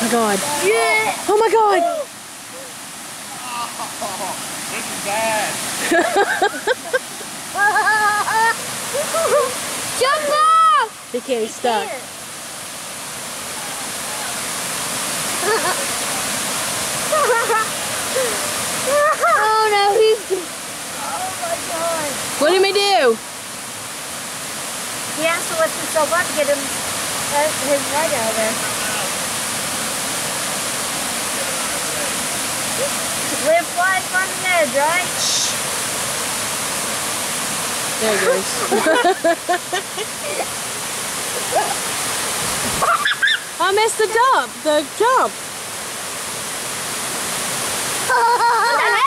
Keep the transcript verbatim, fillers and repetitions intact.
my god. Yeah. Oh my god. Oh, this is bad. Jump off! He can't, he's stuck. Can't. Oh no, he's... Oh my god. What did we do? He has to lift himself up to get him, uh, his leg out of there. Live life on the edge, right? There he goes. I missed the jump. The jump.